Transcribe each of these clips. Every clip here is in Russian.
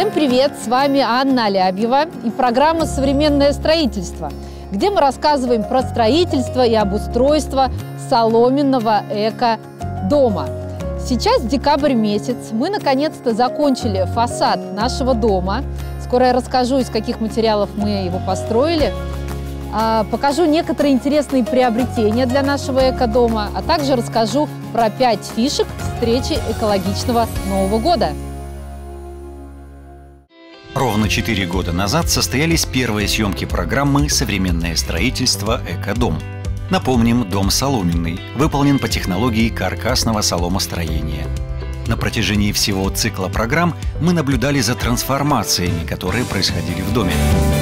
Всем привет! С вами Анна Алябьева и программа «Современное строительство», где мы рассказываем про строительство и обустройство соломенного эко-дома. Сейчас декабрь месяц, мы наконец-то закончили фасад нашего дома. Скоро я расскажу, из каких материалов мы его построили. Покажу некоторые интересные приобретения для нашего эко-дома, а также расскажу про 5 фишек встречи экологичного Нового года. Ровно 4 года назад состоялись первые съемки программы «Современное строительство. Эко-дом». Напомним, дом соломенный, выполнен по технологии каркасного соломостроения. На протяжении всего цикла программ мы наблюдали за трансформациями, которые происходили в доме.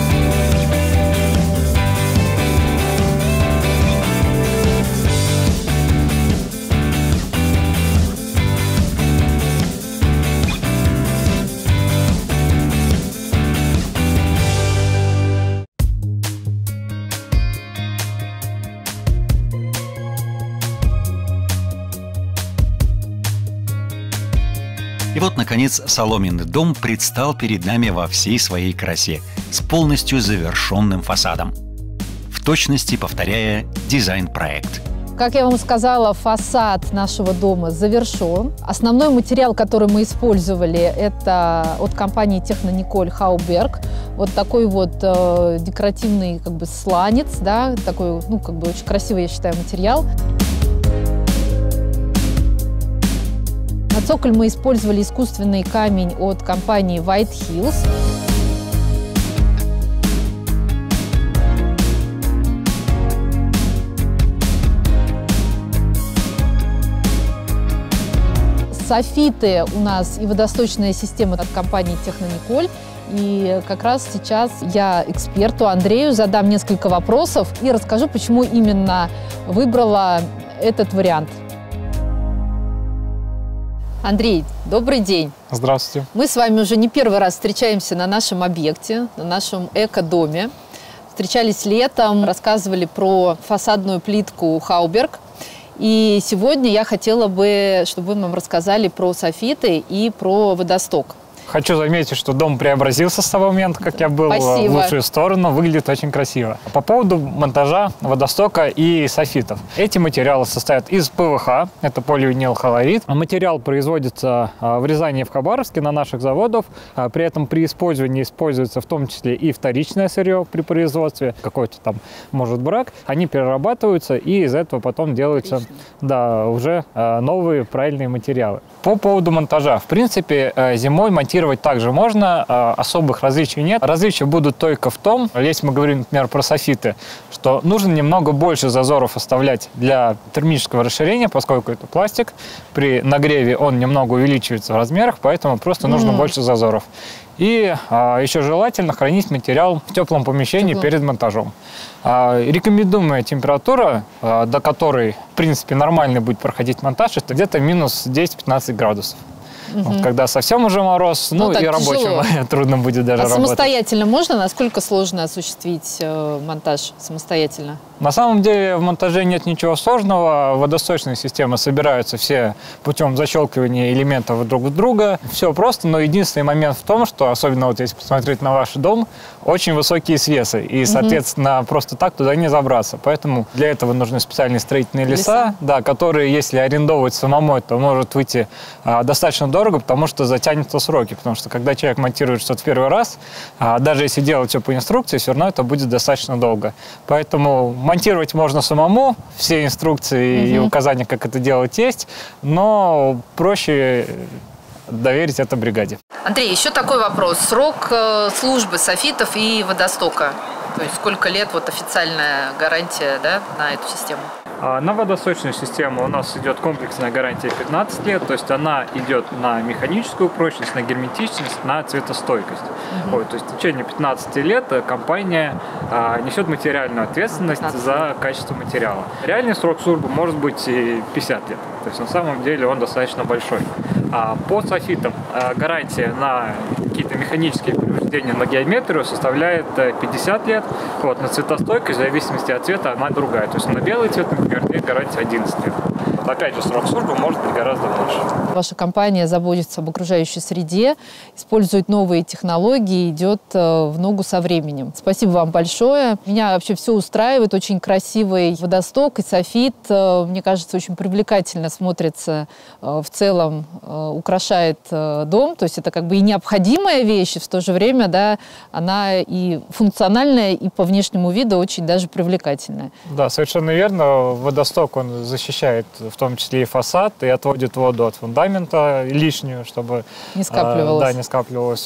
И вот, наконец, соломенный дом предстал перед нами во всей своей красе, с полностью завершенным фасадом, в точности повторяя дизайн-проект. Как я вам сказала, фасад нашего дома завершен. Основной материал, который мы использовали, это от компании Технониколь Хауберг. Вот такой вот декоративный сланец, да, такой, очень красивый, я считаю, материал. На цоколь мы использовали искусственный камень от компании White Hills. Софиты у нас и водосточная система от компании Технониколь. И как раз сейчас я эксперту Андрею задам несколько вопросов и расскажу, почему именно выбрала этот вариант. Андрей, добрый день. Здравствуйте. Мы с вами уже не первый раз встречаемся на нашем объекте, на нашем эко-доме. Встречались летом, рассказывали про фасадную плитку Хауберг. И сегодня я хотела бы, чтобы вы нам рассказали про софиты и про водосток. Хочу заметить, что дом преобразился с того момента, как я был в лучшую сторону. Выглядит очень красиво. По поводу монтажа водостока и софитов. Эти материалы состоят из ПВХ, это поливинилхлорид. Материал производится в Рязани и в Хабаровске на наших заводах. При этом при использовании используется в том числе и вторичное сырье при производстве. Какой-то там может брак. Они перерабатываются, и из этого потом делаются уже новые правильные материалы. По поводу монтажа. В принципе, зимой монтировать также можно, особых различий нет. Различия будут только в том, если мы говорим, например, про софиты, что нужно немного больше зазоров оставлять для термического расширения, поскольку это пластик. При нагреве он немного увеличивается в размерах, поэтому просто нужно больше зазоров. И еще желательно хранить материал в теплом помещении перед монтажом. Рекомендуемая температура, до которой, в принципе, нормально будет проходить монтаж, это где-то минус 10-15 градусов. Вот, когда совсем уже мороз, и рабочим трудно будет даже работать. Самостоятельно можно? Насколько сложно осуществить монтаж самостоятельно? На самом деле в монтаже нет ничего сложного. Водосточные системы собираются все путем защелкивания элементов друг в друга. Все просто, но единственный момент в том, что, особенно вот если посмотреть на ваш дом, очень высокие свесы. И, соответственно, просто так туда не забраться. Поэтому для этого нужны специальные строительные леса, которые, если арендовать самому, то может выйти достаточно дорого, потому что затянется сроки. Потому что когда человек монтирует что-то в первый раз, даже если делать все по инструкции, все равно это будет достаточно долго. Поэтому монтировать можно самому, все инструкции и указания, как это делать, есть, но проще доверить это бригаде. Андрей, еще такой вопрос. Срок службы софитов и водостока? То есть сколько лет официальная гарантия на эту систему? На водосточную систему у нас идет комплексная гарантия 15 лет, то есть она идет на механическую прочность, на герметичность, на цветостойкость. То есть в течение 15 лет компания несет материальную ответственность за качество материала. Реальный срок службы может быть и 50 лет, то есть на самом деле он достаточно большой. По софитам гарантия на какие-то механические охлаждения на геометрию составляет 50 лет. Вот, на цветостойкость, в зависимости от цвета, она другая. То есть на белый цвет, например, ей гарантия 11 лет. Вот, опять же, срок службы может быть гораздо больше. Ваша компания заботится об окружающей среде, использует новые технологии, идет в ногу со временем. Спасибо вам большое. Меня вообще все устраивает. Очень красивый водосток и софит. Мне кажется, очень привлекательно смотрится в целом, украшает дом. То есть это как бы и необходимая вещь, и в то же время, да, она и функциональная, и по внешнему виду очень даже привлекательная. Да, совершенно верно. Водосток, он защищает в том числе и фасад, и отводит воду от фундамента лишнюю, чтобы не скапливалось. Да, не скапливалось.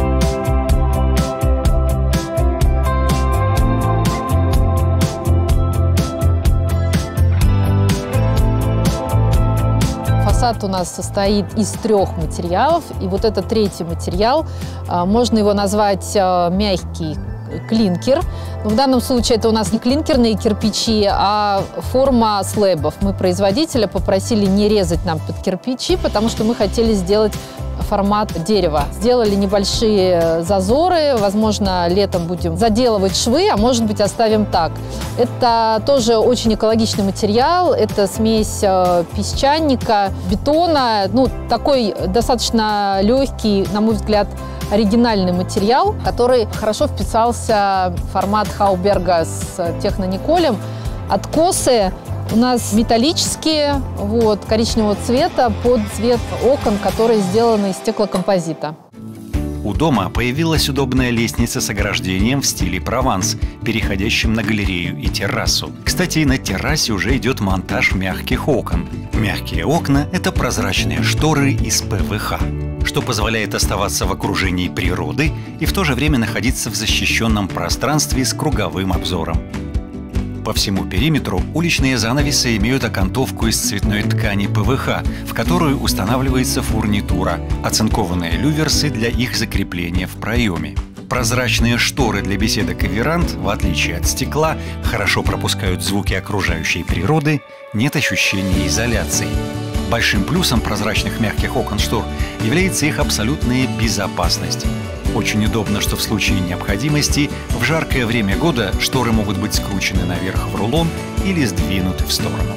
Фасад у нас состоит из 3 материалов, и вот это 3-й материал, можно его назвать мягкий клинкер. Но в данном случае это у нас не клинкерные кирпичи, а форма слэбов. Мы производителя попросили не резать нам под кирпичи, потому что мы хотели сделать формат дерева. Сделали небольшие зазоры, возможно, летом будем заделывать швы, а может быть, оставим так. Это тоже очень экологичный материал, это смесь песчаника, бетона, ну, такой достаточно легкий, на мой взгляд, оригинальный материал, который хорошо вписался в формат Хауберга с технониколем. Откосы у нас металлические, вот, коричневого цвета под цвет окон, которые сделаны из стеклокомпозита. У дома появилась удобная лестница с ограждением в стиле Прованс, переходящим на галерею и террасу. Кстати, на террасе уже идет монтаж мягких окон. Мягкие окна – это прозрачные шторы из ПВХ, что позволяет оставаться в окружении природы и в то же время находиться в защищенном пространстве с круговым обзором. По всему периметру уличные занавесы имеют окантовку из цветной ткани ПВХ, в которую устанавливается фурнитура, оцинкованные люверсы для их закрепления в проеме. Прозрачные шторы для беседок и веранд, в отличие от стекла, хорошо пропускают звуки окружающей природы, нет ощущения изоляции. Большим плюсом прозрачных мягких окон штор является их абсолютная безопасность. Очень удобно, что в случае необходимости в жаркое время года шторы могут быть скручены наверх в рулон или сдвинуты в сторону.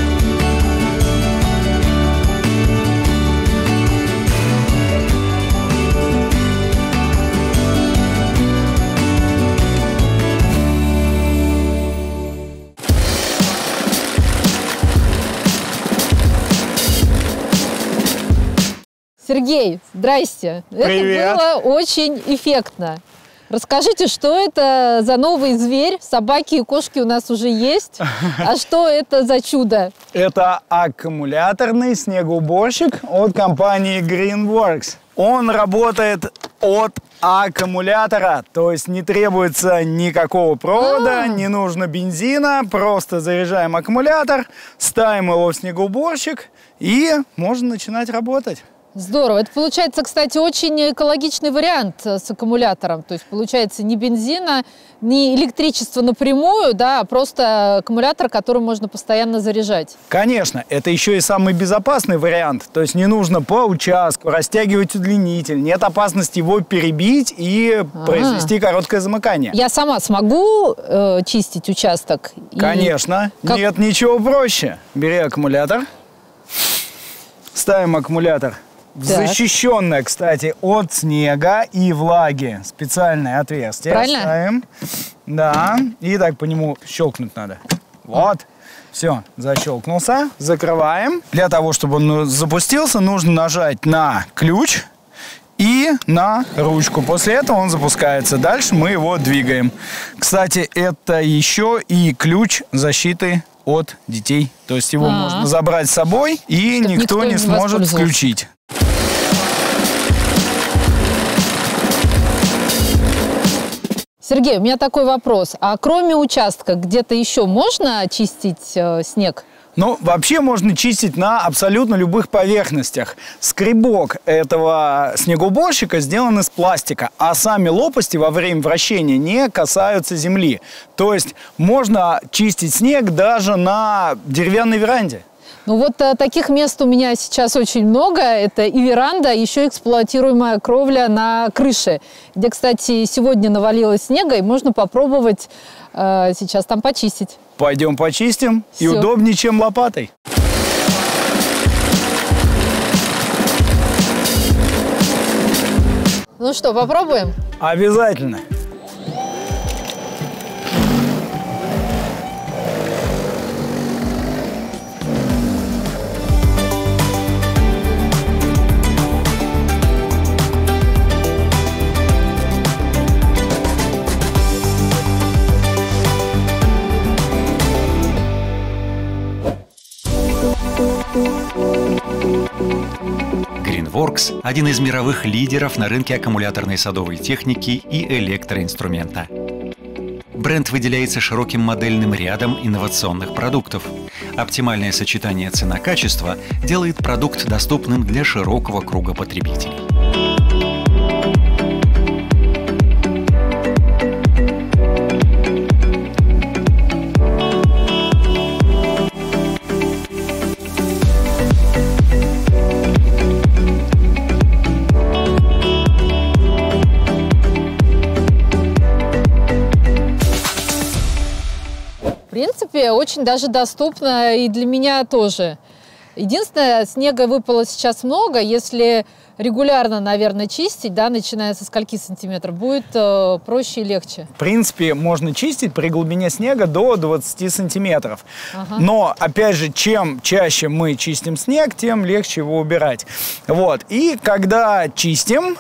Сергей, здрасте. Привет. Это было очень эффектно. Расскажите, что это за новый зверь? Собаки и кошки у нас уже есть. А что это за чудо? Это аккумуляторный снегоуборщик от компании Greenworks. Он работает от аккумулятора, то есть не требуется никакого провода, не нужно бензина, просто заряжаем аккумулятор, ставим его в снегоуборщик и можно начинать работать. Здорово. Это получается, кстати, очень экологичный вариант с аккумулятором. То есть получается ни бензина, ни электричества напрямую, да, а просто аккумулятор, который можно постоянно заряжать. Конечно, это еще и самый безопасный вариант. То есть не нужно по участку растягивать удлинитель, нет опасности его перебить и произвести короткое замыкание. Я сама смогу чистить участок? Конечно. Нет ничего проще. Бери аккумулятор, ставим аккумулятор в защищенное, кстати, от снега и влаги специальное отверстие. Правильно? Ставим. Да. И так по нему щелкнуть надо. Вот. Все, защелкнулся. Закрываем. Для того, чтобы он запустился, нужно нажать на ключ и на ручку. После этого он запускается. Дальше мы его двигаем. Кстати, это еще и ключ защиты от детей. То есть его можно забрать с собой, и никто не сможет включить. Сергей, у меня такой вопрос. А кроме участка, где-то еще можно чистить снег? Ну, вообще можно чистить на абсолютно любых поверхностях. Скребок этого снегоуборщика сделан из пластика, а сами лопасти во время вращения не касаются земли. То есть можно чистить снег даже на деревянной веранде. Ну вот таких мест у меня сейчас очень много. Это и веранда, еще эксплуатируемая кровля на крыше, где, кстати, сегодня навалилось снега, и можно попробовать сейчас там почистить. Пойдем почистим. Все. И удобнее, чем лопатой. Ну что, попробуем? Обязательно. Greenworks – один из мировых лидеров на рынке аккумуляторной садовой техники и электроинструмента. Бренд выделяется широким модельным рядом инновационных продуктов. Оптимальное сочетание цена-качество делает продукт доступным для широкого круга потребителей. В принципе, очень даже доступно и для меня тоже. Единственное, снега выпало сейчас много. Если регулярно, наверное, чистить, да, начиная со скольки сантиметров, будет проще и легче. В принципе, можно чистить при глубине снега до 20 сантиметров. Ага. Но, опять же, чем чаще мы чистим снег, тем легче его убирать. Вот. И когда чистим,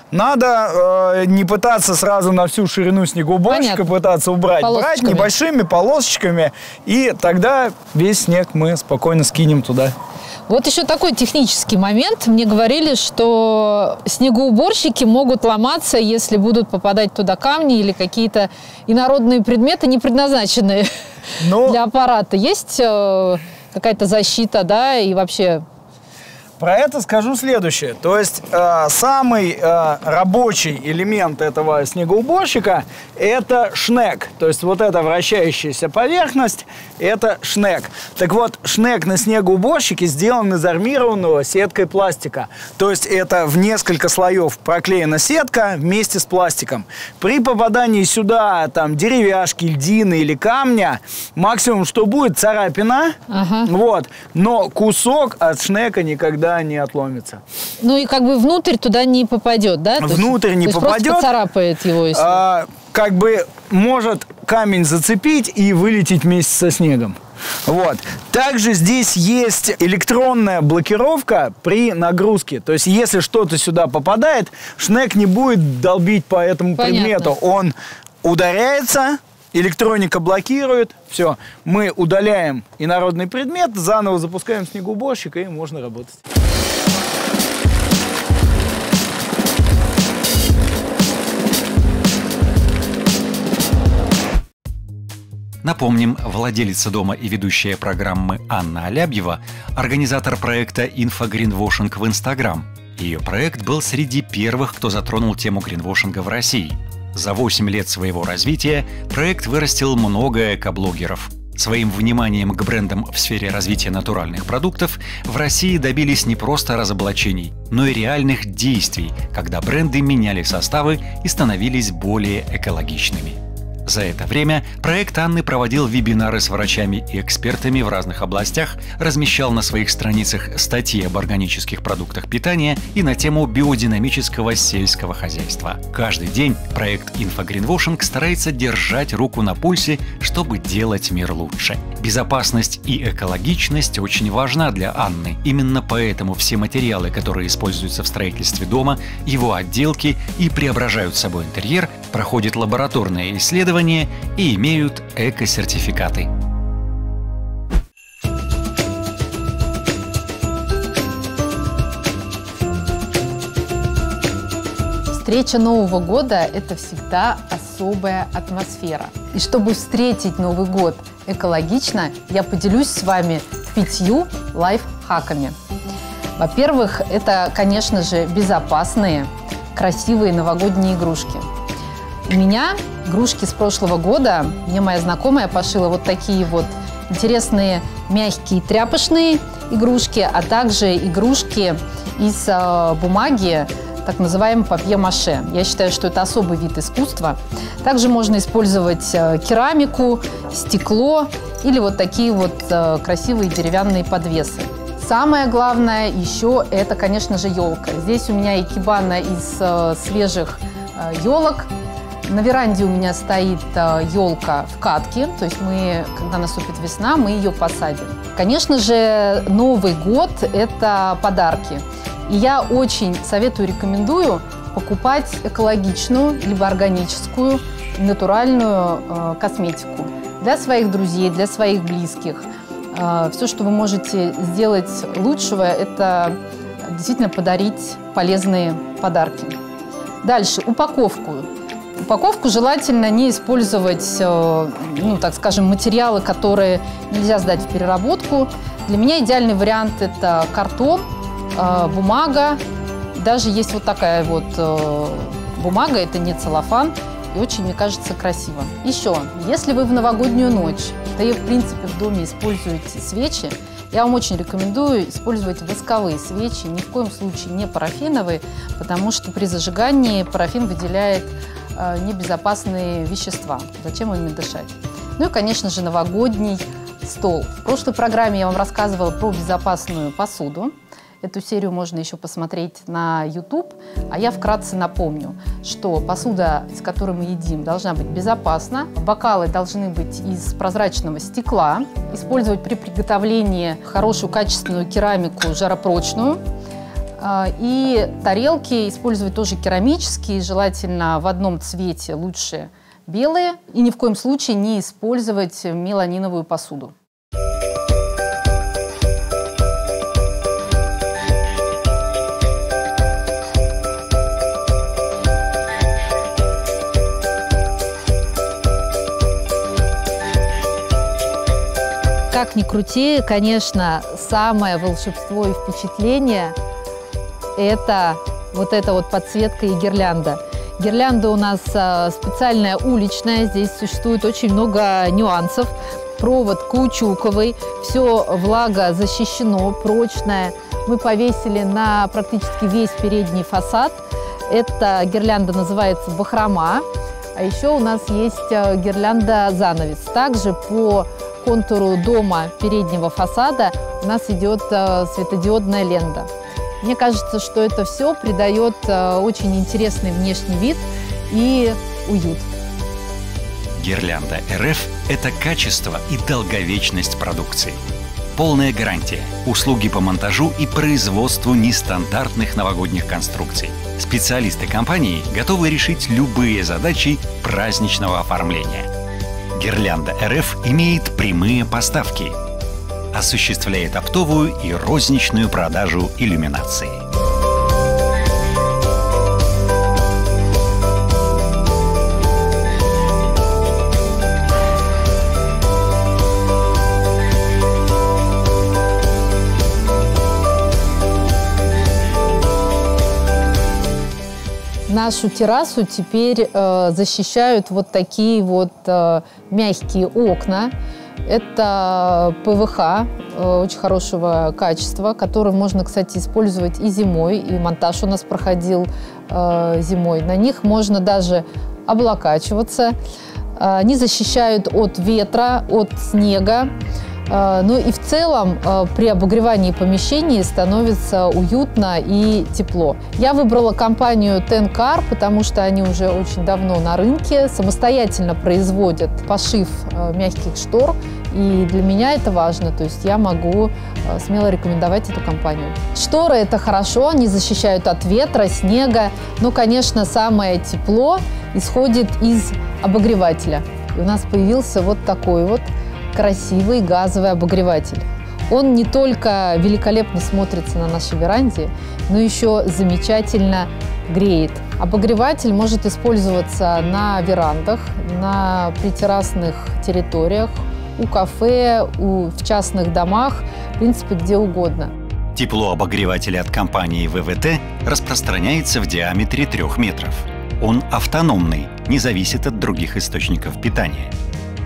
надо не пытаться сразу на всю ширину снегоуборщика пытаться убрать. Брать небольшими полосочками, и тогда весь снег мы спокойно скинем туда. Вот еще такой технический момент. Мне говорили, что снегоуборщики могут ломаться, если будут попадать туда камни или какие-то инородные предметы, не предназначенные для аппарата. Есть какая-то защита, да, и вообще... Про это скажу следующее. То есть самый рабочий элемент этого снегоуборщика – это шнек. То есть вот эта вращающаяся поверхность – это шнек. Так вот, шнек на снегоуборщике сделан из армированного сеткой пластика. То есть это в несколько слоев проклеена сетка вместе с пластиком. При попадании сюда там деревяшки, льдины или камня, максимум, что будет, царапина. Ага. Вот. Но кусок от шнека никогда не отломится. Ну и как бы внутрь туда не попадет, да? Внутрь не попадет. Просто поцарапает его, если... Как бы может камень зацепить и вылететь вместе со снегом. Вот. Также здесь есть электронная блокировка при нагрузке. То есть, если что-то сюда попадает, шнек не будет долбить по этому предмету. Он ударяется, электроника блокирует. Все. Мы удаляем инородный предмет, заново запускаем снегоуборщик, и можно работать. Напомним, владелица дома и ведущая программы Анна Алябьева – организатор проекта «Инфогринвошинг» в Инстаграм. Ее проект был среди первых, кто затронул тему гринвошинга в России. За 8 лет своего развития проект вырастил много экоблогеров. Своим вниманием к брендам в сфере развития натуральных продуктов в России добились не просто разоблачений, но и реальных действий, когда бренды меняли составы и становились более экологичными. За это время проект Анны проводил вебинары с врачами и экспертами в разных областях, размещал на своих страницах статьи об органических продуктах питания и на тему биодинамического сельского хозяйства. Каждый день проект «Инфогринвошинг» старается держать руку на пульсе, чтобы делать мир лучше. Безопасность и экологичность очень важна для Анны. Именно поэтому все материалы, которые используются в строительстве дома, его отделки и преображают собой интерьер, проходят лабораторные исследования и имеют эко-сертификаты. Встреча Нового года – это всегда особая атмосфера. И чтобы встретить Новый год экологично, я поделюсь с вами 5 лайфхаками. Во-первых, это, конечно же, безопасные, красивые новогодние игрушки. У меня игрушки с прошлого года, мне моя знакомая пошила вот такие вот интересные мягкие тряпочные игрушки, а также игрушки из бумаги, так называемый папье-маше. Я считаю, что это особый вид искусства. Также можно использовать керамику, стекло или вот такие вот красивые деревянные подвесы. Самое главное еще это, конечно же, елка. Здесь у меня икебана из свежих елок. На веранде у меня стоит елка в катке, то есть мы, когда наступит весна, мы ее посадим. Конечно же, Новый год – это подарки. И я очень советую, рекомендую покупать экологичную, либо органическую, натуральную косметику для своих друзей, для своих близких. Все, что вы можете сделать лучшего, это действительно подарить полезные подарки. Дальше, упаковку. Упаковку желательно не использовать, ну, так скажем, материалы, которые нельзя сдать в переработку. Для меня идеальный вариант – это картон, бумага. Даже есть вот такая вот бумага, это не целлофан. И очень, мне кажется, красиво. Еще, если вы в новогоднюю ночь, да и, в принципе, в доме используете свечи, я вам очень рекомендую использовать восковые свечи, ни в коем случае не парафиновые, потому что при зажигании парафин выделяет небезопасные вещества. Зачем ими дышать? Ну и, конечно же, новогодний стол. В прошлой программе я вам рассказывала про безопасную посуду. Эту серию можно еще посмотреть на YouTube. А я вкратце напомню, что посуда, из которой мы едим, должна быть безопасна. Бокалы должны быть из прозрачного стекла. Использовать при приготовлении хорошую качественную керамику, жаропрочную. И тарелки использовать тоже керамические, желательно в одном цвете, лучше белые. И ни в коем случае не использовать меланиновую посуду. Как ни крути, конечно, самое волшебство и впечатление – это вот эта вот подсветка и гирлянда. Гирлянда у нас специальная уличная, здесь существует очень много нюансов. Провод каучуковый, все влагозащищено, прочное. Мы повесили на практически весь передний фасад. Эта гирлянда называется бахрома. А еще у нас есть гирлянда-занавес. Также по контуру дома переднего фасада у нас идет светодиодная лента. Мне кажется, что это все придает очень интересный внешний вид и уют. Гирлянда РФ – это качество и долговечность продукции. Полная гарантия, услуги по монтажу и производству нестандартных новогодних конструкций. Специалисты компании готовы решить любые задачи праздничного оформления. Гирлянда РФ имеет прямые поставки. Осуществляет оптовую и розничную продажу иллюминации. Нашу террасу теперь защищают вот такие вот мягкие окна. Это ПВХ очень хорошего качества, который можно, кстати, использовать и зимой. И монтаж у нас проходил зимой. На них можно даже облокачиваться. Они защищают от ветра, от снега. Ну и в целом при обогревании помещений становится уютно и тепло. Я выбрала компанию Tencar, потому что они уже очень давно на рынке, самостоятельно производят пошив мягких штор. И для меня это важно, то есть я могу смело рекомендовать эту компанию. Шторы – это хорошо, они защищают от ветра, снега, но, конечно, самое тепло исходит из обогревателя. И у нас появился вот такой вот красивый газовый обогреватель. Он не только великолепно смотрится на нашей веранде, но еще замечательно греет. Обогреватель может использоваться на верандах, на притеррасных территориях, у кафе, в частных домах, в принципе, где угодно. Тепло обогревателя от компании ВВТ распространяется в диаметре 3 метров. Он автономный, не зависит от других источников питания.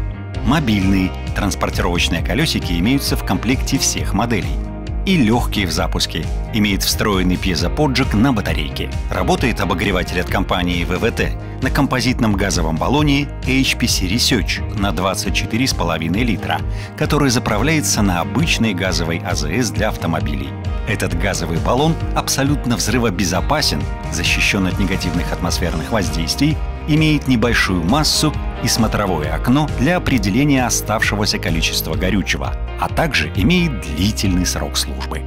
Мобильный. Транспортировочные колесики имеются в комплекте всех моделей. И легкий в запуске. Имеет встроенный пьезоподжиг на батарейке. Работает обогреватель от компании ВВТ на композитном газовом баллоне HPC Research на 24,5 литра, который заправляется на обычной газовой АЗС для автомобилей. Этот газовый баллон абсолютно взрывобезопасен, защищен от негативных атмосферных воздействий, имеет небольшую массу и смотровое окно для определения оставшегося количества горючего, а также имеет длительный срок службы.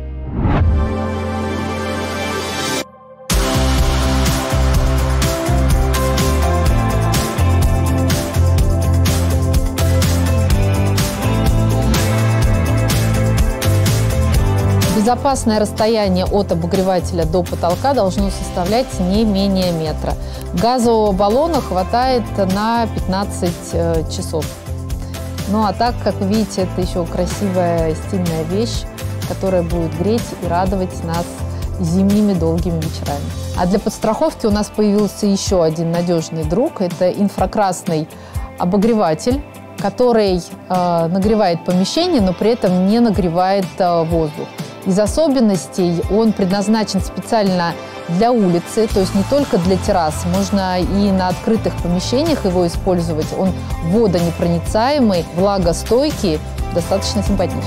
Безопасное расстояние от обогревателя до потолка должно составлять не менее метра. Газового баллона хватает на 15 часов. Ну а так, как вы видите, это еще красивая стильная вещь, которая будет греть и радовать нас зимними долгими вечерами. А для подстраховки у нас появился еще один надежный друг. Это инфракрасный обогреватель, который нагревает помещение, но при этом не нагревает воздух. Из особенностей он предназначен специально для улицы, то есть не только для террас. Можно и на открытых помещениях его использовать. Он водонепроницаемый, влагостойкий, достаточно симпатичный.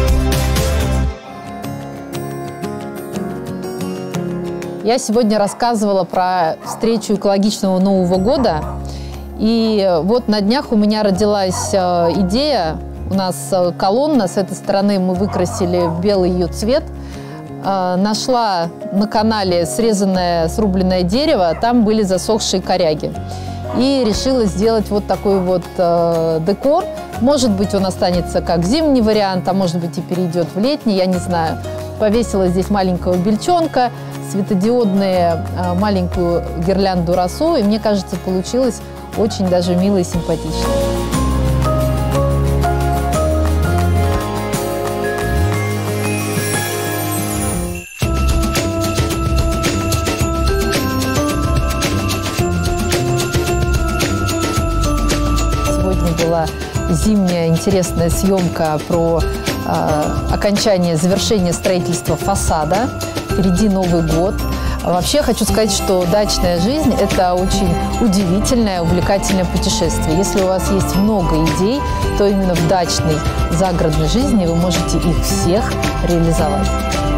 Я сегодня рассказывала про встречу экологичного Нового года. И вот на днях у меня родилась идея. У нас колонна, с этой стороны мы выкрасили белый ее цвет. Нашла на канале срубленное дерево, там были засохшие коряги. И решила сделать вот такой вот декор. Может быть, он останется как зимний вариант, а может быть и перейдет в летний, я не знаю. Повесила здесь маленького бельчонка, светодиодные маленькую гирлянду росу, и мне кажется, получилось очень даже мило и симпатично. Была зимняя интересная съемка про окончание, завершение строительства фасада. Впереди Новый год. Вообще хочу сказать, что дачная жизнь – это очень удивительное, увлекательное путешествие. Если у вас есть много идей, то именно в дачной загородной жизни вы можете их всех реализовать.